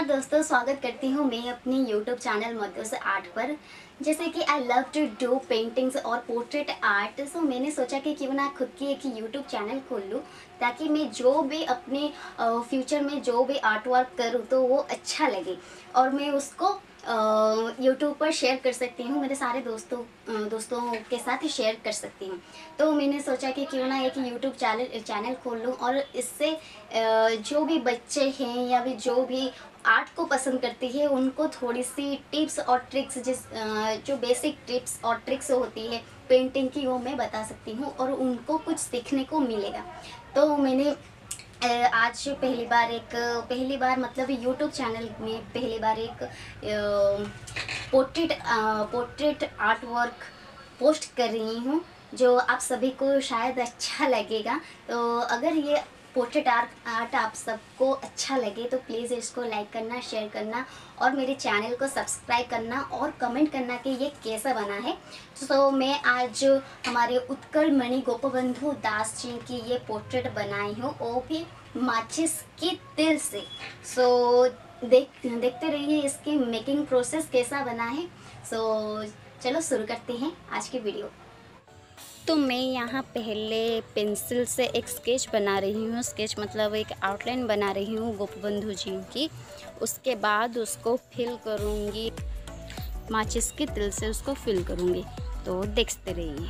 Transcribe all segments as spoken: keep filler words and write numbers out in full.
नमस्कार दोस्तों, स्वागत करती हूँ मैं अपनी यूट्यूब चैनल मधुस आर्ट पर। जैसे कि I love to do paintings और पोर्ट्रेट आर्ट, सो मैंने सोचा कि क्यों ना खुद की एक यूट्यूब चैनल खोल लूँ ताकि मैं जो भी अपने फ्यूचर में जो भी आर्ट वर्क करूँ तो वो अच्छा लगे और मैं उसको यूट्यूब पर शेयर कर सकती हूँ, मेरे सारे दोस्तों दोस्तों के साथ ही शेयर कर सकती हूँ। तो मैंने सोचा कि क्यों ना एक यूट्यूब चैनल चैनल खोल लूँ और इससे जो भी बच्चे हैं या भी जो भी आर्ट को पसंद करती है उनको थोड़ी सी टिप्स और ट्रिक्स, जिस जो बेसिक टिप्स और ट्रिक्स होती है पेंटिंग की, वो मैं बता सकती हूँ और उनको कुछ सीखने को मिलेगा। तो मैंने आज पहली बार एक पहली बार मतलब यूट्यूब चैनल में पहली बार एक portrait portrait art work post कर रही हूँ जो आप सभी को शायद अच्छा लगेगा। तो अगर ये पोर्ट्रेट आर्ट आर्ट आप सबको अच्छा लगे तो प्लीज़ इसको लाइक करना, शेयर करना और मेरे चैनल को सब्सक्राइब करना और कमेंट करना कि ये कैसा बना है। तो मैं आज हमारे उत्कलमणि गोपबंधु दास जी की ये पोर्ट्रेट बनाई हूँ, वो भी माचिस की तिल से। सो देख देखते रहिए इसकी मेकिंग प्रोसेस कैसा बना है। सो चलो शुरू करते हैं आज की वीडियो। तो मैं यहाँ पहले पेंसिल से एक स्केच बना रही हूँ, स्केच मतलब एक आउटलाइन बना रही हूँ गोपबंधु जी की। उसके बाद उसको फिल करूँगी, माचिस की तिल से उसको फिल करूँगी। तो देखते रहिए।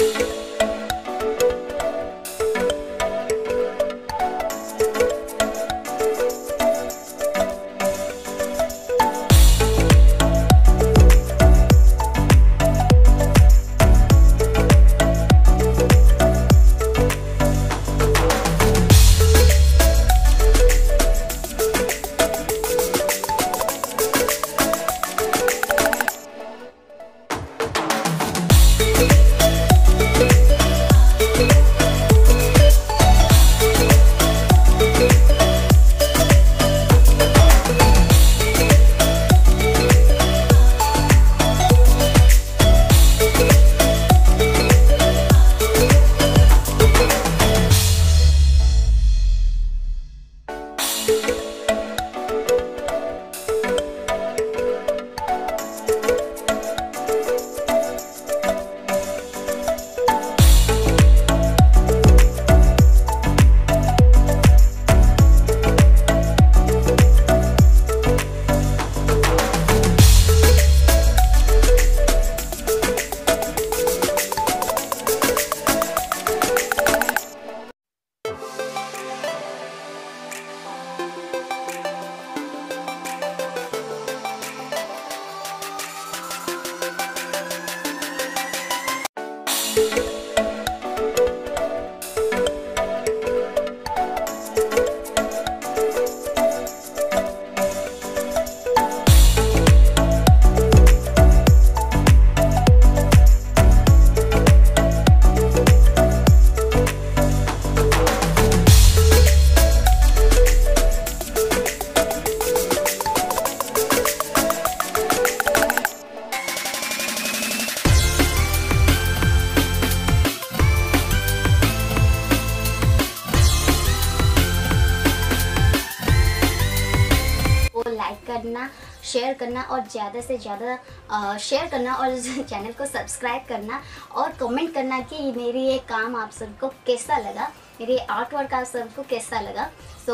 करना, शेयर करना और ज़्यादा से ज़्यादा शेयर करना और चैनल को सब्सक्राइब करना और कमेंट करना कि मेरी ये काम आप सबको कैसा लगा, मेरी आर्ट वर्क आप सबको कैसा लगा। तो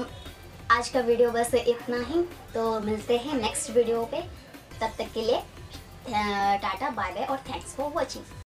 आज का वीडियो बस इतना ही, तो मिलते हैं नेक्स्ट वीडियो पे। तब तक के लिए टाटा, बाय बाय और थैंक्स फॉर वॉचिंग।